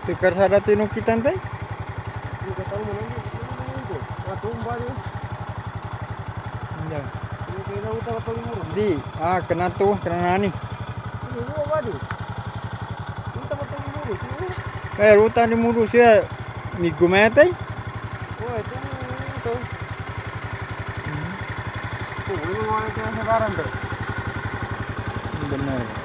Tukar sada tinukitan tay. Hindi tahu mo lang ito. Matumba niyo. Ya. Hindi kayo na utang at palimuro. Di, kena tu, kena nani. Hindi mo ba di? Utang at palimuro. Sige. Ruta ni muru siya migumete. Oh, ito. Oh, ini mau yang sekarang tuh. Benar.